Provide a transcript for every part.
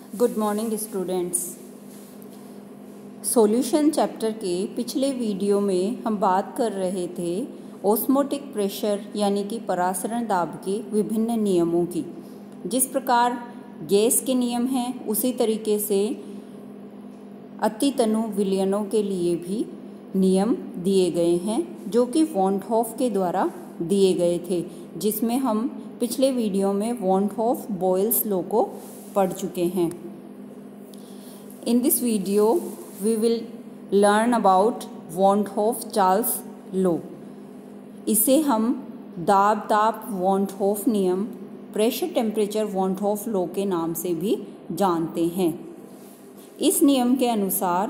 Good morning students. Solution chapter के पिछले video में हम बात कर रहे थे ऑस्मोटिक प्रेशर यानी कि परासरण दाब के विभिन्न नियमों की। जिस प्रकार गैस के नियम हैं उसी तरीके से अतितनु विलयनों के लिए भी नियम दिए गए हैं जो कि वॉन हॉफ के द्वारा दिए गए थे, जिसमें हम पिछले वीडियो में वॉन हॉफ बॉयल्स लॉ को पढ़ चुके हैं। In this video we will learn about van't Hoff Charles law. इसे हम दाब ताप वॉन हॉफ नियम, pressure temperature van't Hoff law के नाम से भी जानते हैं। इस नियम के अनुसार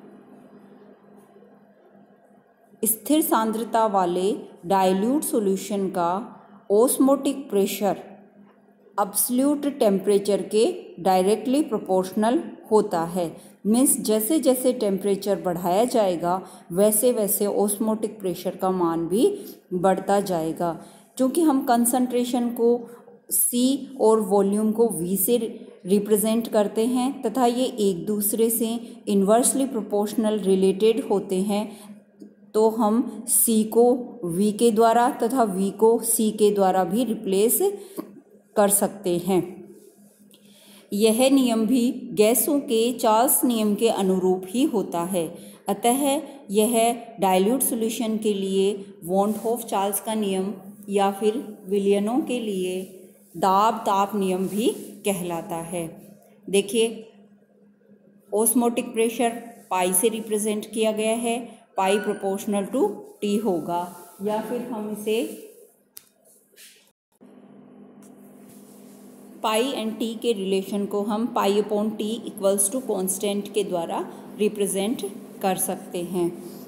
स्थिर सांद्रता वाले डाइल्यूट सॉल्यूशन का ऑस्मोटिक प्रेशर एब्सोल्यूट टेम्परेचर के डायरेक्टली प्रोपोर्शनल होता है। मीन्स जैसे जैसे टेम्परेचर बढ़ाया जाएगा वैसे वैसे ऑस्मोटिक प्रेशर का मान भी बढ़ता जाएगा। क्योंकि हम कंसंट्रेशन को C और वॉल्यूम को V से रिप्रेजेंट करते हैं तथा ये एक दूसरे से इन्वर्सली प्रोपोर्शनल रिलेटेड होते हैं, तो हम C को V के द्वारा तथा V को C के द्वारा भी रिप्लेस कर सकते हैं। यह नियम भी गैसों के चार्ल्स नियम के अनुरूप ही होता है। अतः यह डाइल्यूट सॉल्यूशन के लिए वॉन हॉफ चार्ल्स का नियम या फिर विलयनों के लिए दाब ताप नियम भी कहलाता है। देखिए, ऑस्मोटिक प्रेशर पाई से रिप्रेजेंट किया गया है। पाई प्रोपोर्शनल टू T होगा, या फिर हम इसे पाई एंड T के रिलेशन को हम pi upon T equals to constant के द्वारा रिप्रेजेंट कर सकते हैं।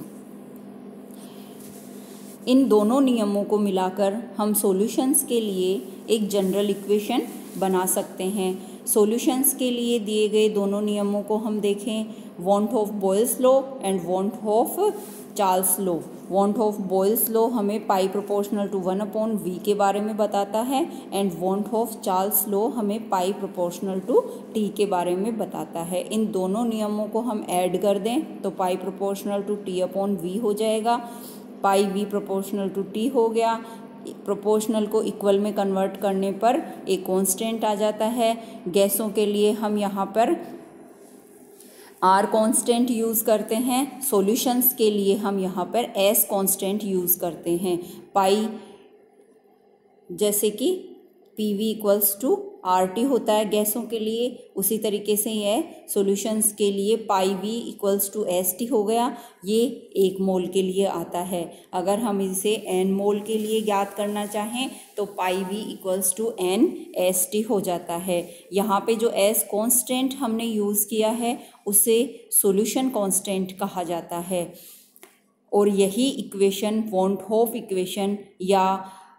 इन दोनों नियमों को मिलाकर हम सॉल्यूशंस के लिए एक जनरल इक्वेशन बना सकते हैं। सॉल्यूशंस के लिए दिए गए दोनों नियमों को हम देखें, van't Hoff Boyle's law and van't Hoff Charles law. Van't Hoff Boyle's law हमें पाई प्रोपोर्शनल टू 1/V के बारे में बताता है and van't Hoff Charles law हमें पाई प्रोपोर्शनल टू T के बारे में बताता है। इन दोनों नियमों को हम ऐड कर दें तो पाई प्रोपोर्शनल टू T/V हो जाएगा। Pi V proportional to T हो गया। प्रोपोर्शनल को इक्वल में कन्वर्ट करने पर एक कांस्टेंट आ जाता है। गैसों के लिए हम यहाँ पर R कांस्टेंट यूज़ करते हैं, सॉल्यूशंस के लिए हम यहाँ पर S कांस्टेंट यूज़ करते हैं। पाई जैसे कि PV इक्वल्स टू RT होता है गैसों के लिए, उसी तरीके से यह सॉल्यूशंस के लिए pi V equals to ST हो गया। ये 1 मोल के लिए आता है। अगर हम इसे N मोल के लिए ज्ञात करना चाहें तो pi V equals to NST हो जाता है। यहाँ पे जो S कांस्टेंट हमने यूज़ किया है उसे सॉल्यूशन कांस्टेंट कहा जाता है, और यही इक्वेशन वॉन हॉफ इक्वेशन या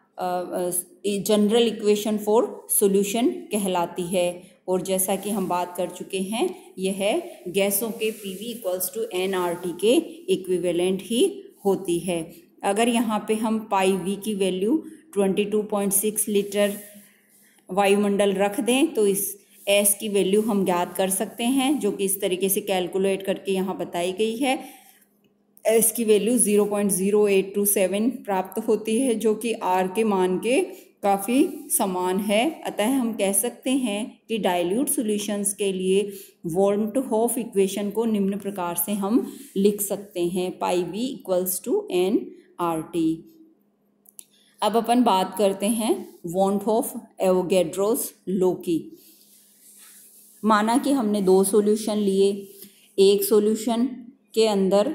जनरल इक्वेशन फॉर सॉल्यूशन कहलाती है। और जैसा कि हम बात कर चुके हैं, यह गैसों के PV इक्वल्स टू nRT के इक्विवेलेंट ही होती है। अगर यहाँ पे हम पाई V की वैल्यू 22.6 लीटर वायुमंडल रख दें तो इस S की वैल्यू हम ज्ञात कर सकते हैं, जो कि इस तरीके से कैलकुलेट करके यहाँ बताई गई है। S की वैल्यू 0.0827 प्राप्त होती है, जो कि R के मान के काफ़ी समान है। अतः हम कह सकते हैं कि डाइल्यूट सॉल्यूशंस के लिए वॉन हॉफ इक्वेशन को निम्न प्रकार से हम लिख सकते हैं, pi V equals to nRT। अब अपन बात करते हैं वॉन हॉफ एवोगैड्रोस लॉ की। माना कि हमने 2 सॉल्यूशन लिए। एक सॉल्यूशन के अंदर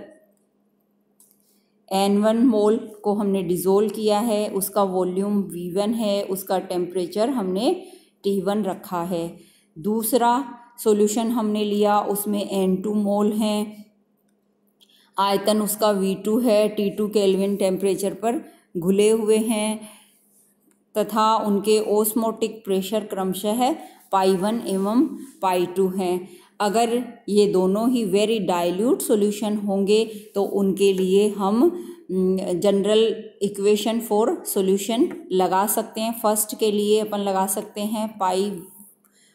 N1 मोल को हमने डिज़ोल्व किया है, उसका वॉल्यूम V1 है, उसका टेम्परेचर हमने T1 रखा है। दूसरा सॉल्यूशन हमने लिया, उसमें N2 मोल हैं, आयतन उसका V2 है, T2 केल्विन टेम्परेचर पर घुले हुए हैं तथा उनके ऑस्मोटिक प्रेशर क्रमशः पाई 1 एवं पाई 2 हैं। अगर ये दोनों ही वेरी डाइल्यूट सॉल्यूशन होंगे तो उनके लिए हम जनरल इक्वेशन फॉर सॉल्यूशन लगा सकते हैं। फर्स्ट के लिए अपन लगा सकते हैं पाई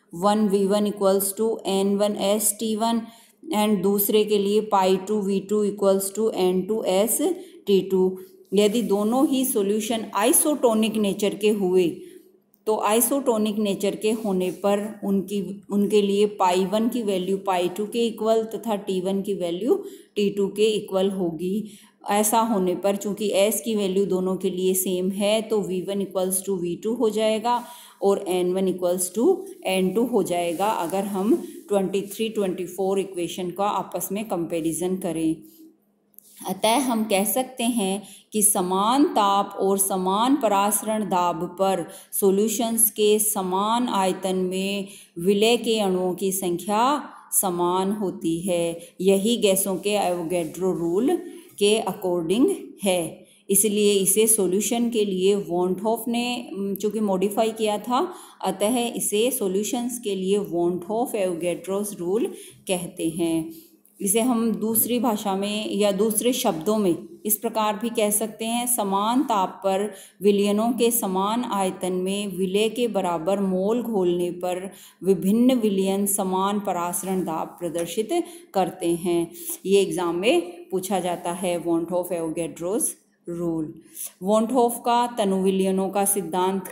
1v1 equals to N1S T1 and दूसरे के लिए π2v2 equals to N2S T2। यदि दोनों ही सॉल्यूशन आइसोटोनिक नेचर के हुए तो आइसोटोनिक नेचर के होने पर उनके लिए π1 की वैल्यू π2 के इक्वल तथा T1 की वैल्यू T2 के इक्वल होगी। ऐसा होने पर चूंकि S की वैल्यू दोनों के लिए सेम है तो V1 इक्वल्स टू V2 हो जाएगा और N1 इक्वल्स टू N2 हो जाएगा अगर हम 23-24 इक्वेशन का आपस में कंपैरिजन करें। अतः हम कह सकते हैं कि समान ताप और समान परासरण दाब पर सॉल्यूशंस के समान आयतन में विलय के अणुओं की संख्या समान होती है। यही गैसों के एवोगैड्रो रूल के अकॉर्डिंग है। इसलिए इसे सॉल्यूशन के लिए वॉन हॉफ ने चूँकि मॉडिफाई किया था, अतः इसे सॉल्यूशंस के लिए वॉन हॉफ एवोगैड्रोस रूल कहते हैं। इसे हम दूसरी भाषा में या दूसरे शब्दों में इस प्रकार भी कह सकते हैं, समान ताप पर विलयनों के समान आयतन में विलय के बराबर मोल घोलने पर विभिन्न विलयन समान परासरण दाब प्रदर्शित करते हैं। ये एग्जाम में पूछा जाता है van't Hoff Avogadro's rule. Van't Hoff का तनु विलयनों का सिद्धांत।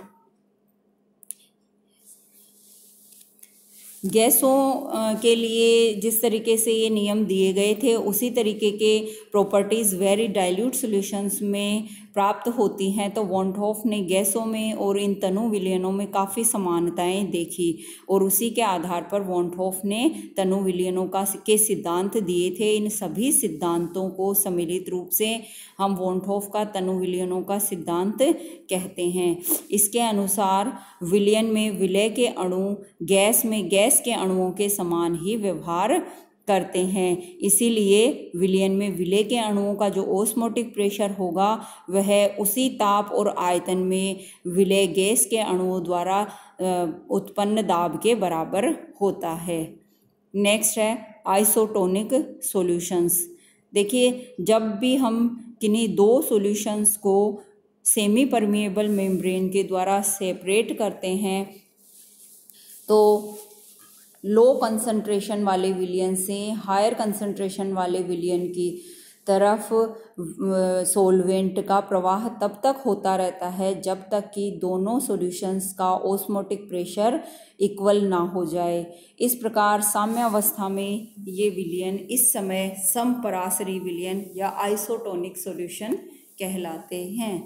गैसों के लिए जिस तरीके से ये नियम दिए गए थे उसी तरीके के प्रॉपर्टीज़ वेरी डाइल्यूट सॉल्यूशंस में प्राप्त होती हैं। तो वॉन हॉफ ने गैसों में और इन तनु विलयनों में काफ़ी समानताएं देखी और उसी के आधार पर वॉन हॉफ ने तनु विलयनों के सिद्धांत दिए थे। इन सभी सिद्धांतों को सम्मिलित रूप से हम वॉन हॉफ का तनु विलयनों का सिद्धांत कहते हैं। इसके अनुसार विलयन में विलय के अणु गैस में गैस के अणुओं के समान ही व्यवहार करते हैं। इसीलिए विलयन में विलय के अणुओं का जो ओस्मोटिक प्रेशर होगा वह उसी ताप और आयतन में विलय गैस के अणुओं द्वारा उत्पन्न दाब के बराबर होता है। नेक्स्ट है आइसोटोनिक सॉल्यूशंस। देखिए, जब भी हम किन्हीं दो सॉल्यूशंस को सेमी परमिएबल मेम्ब्रेन के द्वारा सेपरेट करते हैं तो लो कंसंट्रेशन वाले विलयन से हायर कंसंट्रेशन वाले विलयन की तरफ सोलवेंट का प्रवाह तब तक होता रहता है जब तक कि दोनों सॉल्यूशंस का ओस्मोटिक प्रेशर इक्वल ना हो जाए। इस प्रकार साम्यावस्था में ये विलयन इस समय समपरासरी विलयन या आइसोटोनिक सॉल्यूशन कहलाते हैं।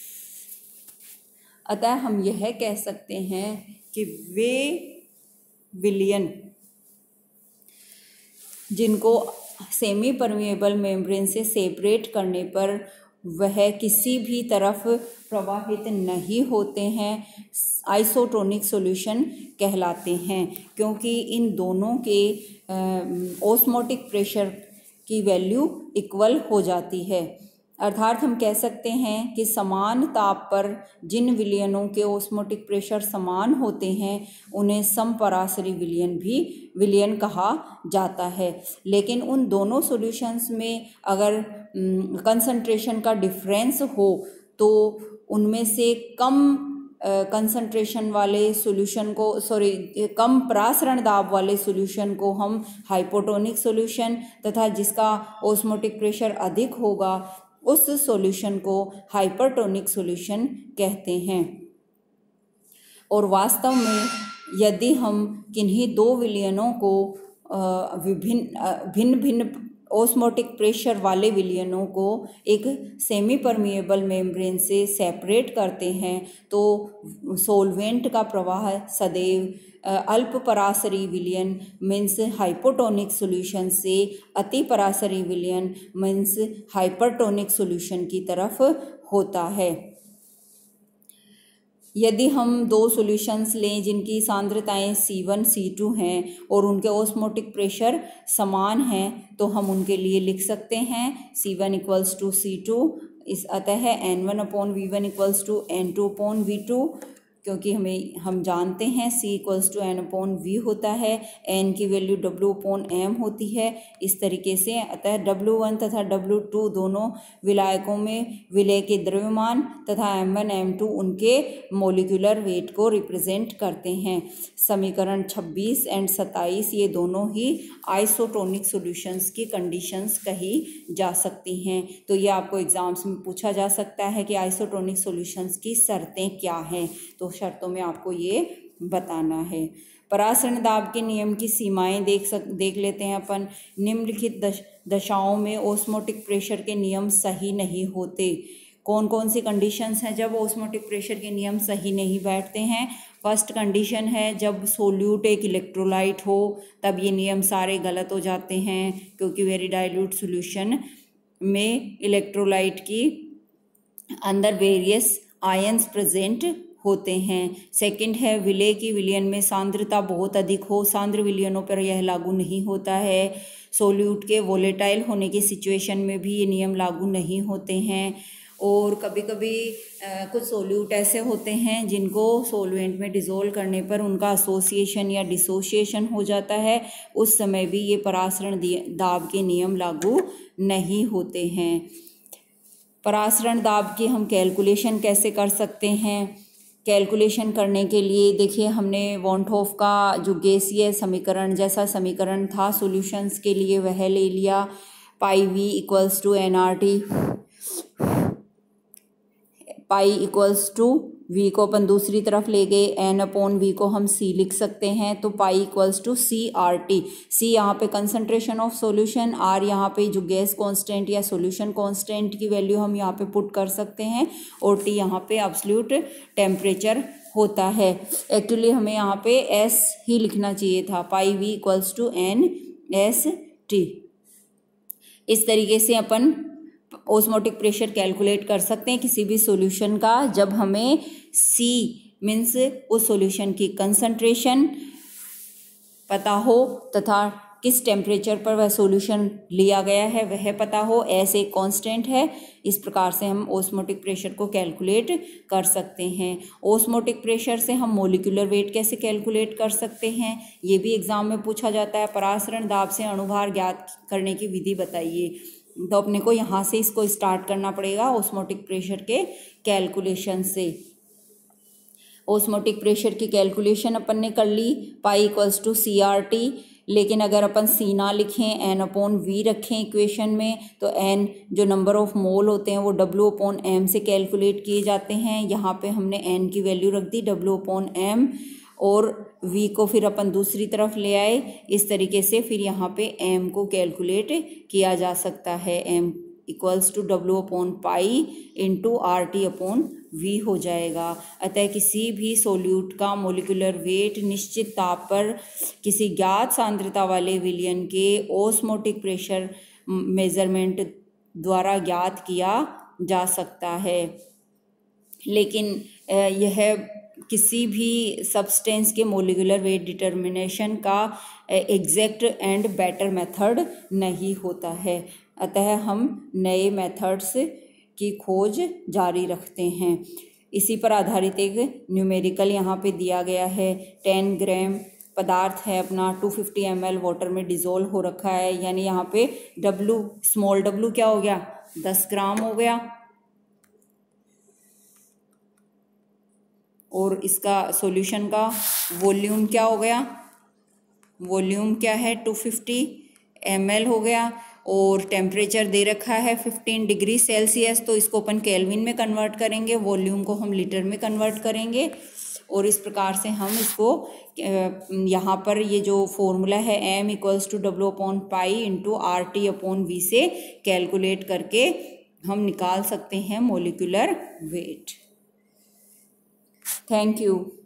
अतः हम यह कह सकते हैं कि वे विलयन जिनको सेमी परमिएबल मेम्ब्रेन से सेपरेट करने पर वह किसी भी तरफ प्रवाहित नहीं होते हैं आइसोटोनिक सॉल्यूशन कहलाते हैं, क्योंकि इन दोनों के ओस्मोटिक प्रेशर की वैल्यू इक्वल हो जाती है। अर्थात हम कह सकते हैं कि समान ताप पर जिन विलयनों के ओस्मोटिक प्रेशर समान होते हैं उन्हें समपरासरी विलयन कहा जाता है। लेकिन उन दोनों सॉल्यूशंस में अगर कंसंट्रेशन का डिफरेंस हो तो उनमें से कम कंसंट्रेशन वाले सॉल्यूशन को कम परासरण दाब वाले सॉल्यूशन को हम हाइपोटोनिक सॉल्यूशन तथा जिसका ओस्मोटिक प्रेशर अधिक होगा उस सॉल्यूशन को हाइपरटोनिक सॉल्यूशन कहते हैं। और वास्तव में यदि हम किन्हीं दो विलयनों को भिन्न भिन्न ओस्मोटिक प्रेशर वाले विलयनों को एक सेमी परमिएबल मेम्ब्रेन से सेपरेट करते हैं तो सोलवेंट का प्रवाह सदैव अल्प परासरी विलयन मीन्स हाइपोटोनिक सॉल्यूशन से अति परासरी विलयन मीन्स हाइपरटोनिक सॉल्यूशन की तरफ होता है। यदि हम दो सॉल्यूशंस लें जिनकी सांद्रताएं C1 C2 हैं और उनके ओस्मोटिक प्रेशर समान हैं तो हम उनके लिए लिख सकते हैं C1 इक्वल्स टू C2 अतः N1/V1 इक्वल्स टू N2/V2 क्योंकि हम जानते हैं C = N/V होता है, N की वैल्यू W/M होती है। इस तरीके से अतः W1 तथा W2 दोनों विलायकों में विलय के द्रव्यमान तथा M1 M2 उनके मोलिकुलर वेट को रिप्रेजेंट करते हैं। समीकरण 26 एंड 27 ये दोनों ही आइसोटोनिक सॉल्यूशंस की कंडीशंस कही जा सकती हैं। तो ये आपको एग्जाम्स में पूछा जा सकता है कि आइसोटोनिक सॉल्यूशंस की शर्तें क्या हैं, तो शर्तों में आपको ये बताना है। परासरण दाब के नियम की सीमाएं देख लेते हैं अपन। निम्नलिखित दशाओं में ऑस्मोटिक प्रेशर के नियम सही नहीं होते। कौन कौन सी कंडीशंस हैं जब ऑस्मोटिक प्रेशर के नियम सही नहीं बैठते हैं? फर्स्ट कंडीशन है जब सोल्यूट एक इलेक्ट्रोलाइट हो, तब ये नियम सारे गलत हो जाते हैं, क्योंकि वेरी डाइल्यूट सॉल्यूशन में इलेक्ट्रोलाइट की अंदर वेरियस आयंस प्रेजेंट होते हैं। सेकंड है विलय की विलयन में सांद्रता बहुत अधिक हो, सांद्र विलयनों पर यह लागू नहीं होता है। सोल्यूट के वोलेटाइल होने की सिचुएशन में भी ये नियम लागू नहीं होते हैं। और कभी कभी कुछ सोल्यूट ऐसे होते हैं जिनको सोलवेंट में डिज़ोल्व करने पर उनका एसोसिएशन या डिसोसिएशन हो जाता है, उस समय भी ये परासरण दाब के नियम लागू नहीं होते हैं। परासरण दाब की हम कैलकुलेशन कैसे कर सकते हैं? कैलकुलेशन करने के लिए देखिए, हमने वॉन हॉफ का जो गैसीय समीकरण जैसा समीकरण था सॉल्यूशंस के लिए वह ले लिया। पाई V = nRT, पाई = V को अपन दूसरी तरफ ले गए, N/V को हम C लिख सकते हैं, तो पाई = CRT। C यहाँ पे कंसंट्रेशन ऑफ सॉल्यूशन, R यहाँ पे जो गैस कांस्टेंट या सॉल्यूशन कांस्टेंट की वैल्यू हम यहाँ पे पुट कर सकते हैं, और T यहाँ पे एब्सोल्यूट टेम्परेचर होता है। एक्चुअली हमें यहाँ पे S ही लिखना चाहिए था, पाई V = NST। इस तरीके से अपन ऑस्मोटिक प्रेशर कैलकुलेट कर सकते हैं किसी भी सॉल्यूशन का, जब हमें C मीन्स उस सॉल्यूशन की कंसंट्रेशन पता हो तथा किस टेम्परेचर पर वह सॉल्यूशन लिया गया है वह पता हो, S एक कांस्टेंट है। इस प्रकार से हम ऑस्मोटिक प्रेशर को कैलकुलेट कर सकते हैं। ऑस्मोटिक प्रेशर से हम मोलिकुलर वेट कैसे कैलकुलेट कर सकते हैं, ये भी एग्जाम में पूछा जाता है। परासरण दाब से अणुभार ज्ञात करने की विधि बताइए। तो अपने को यहाँ से इसको स्टार्ट करना पड़ेगा ऑस्मोटिक प्रेशर के कैलकुलेशन से। ऑस्मोटिक प्रेशर की कैलकुलेशन अपन ने कर ली, पाई = CRT। लेकिन अगर अपन C ना लिखें, N/V रखें इक्वेशन में, तो N जो नंबर ऑफ मोल होते हैं वो W/M से कैलकुलेट किए जाते हैं। यहाँ पे हमने N की वैल्यू रख दी W/M, और V को फिर अपन दूसरी तरफ ले आए। इस तरीके से फिर यहाँ पे M को कैलकुलेट किया जा सकता है। M = W/π × RT/V हो जाएगा। अतः किसी भी सोल्यूट का मोलिकुलर वेट निश्चित ताप पर किसी ज्ञात सांद्रता वाले विलयन के ऑस्मोटिक प्रेशर मेजरमेंट द्वारा ज्ञात किया जा सकता है। लेकिन यह किसी भी सब्सटेंस के मोलिकुलर वेट डिटर्मिनेशन का एग्जैक्ट एंड बेटर मेथड नहीं होता है। अतः हम नए मेथड्स की खोज जारी रखते हैं। इसी पर आधारित एक न्यूमेरिकल यहाँ पे दिया गया है। 10 ग्राम पदार्थ है अपना, 250 ml वाटर में डिज़ोल्व हो रखा है, यानी यहाँ पे स्मॉल w क्या हो गया, 10 ग्राम हो गया। और इसका सॉल्यूशन का वॉल्यूम क्या हो गया, वॉल्यूम क्या है 250 ml हो गया। और टेम्परेचर दे रखा है 15 डिग्री सेल्सियस, तो इसको अपन केल्विन में कन्वर्ट करेंगे, वॉल्यूम को हम लीटर में कन्वर्ट करेंगे। और इस प्रकार से हम इसको यहाँ पर ये जो फॉर्मूला है M = W/π × RT/V से कैलकुलेट करके हम निकाल सकते हैं मोलिकुलर वेट। Thank you.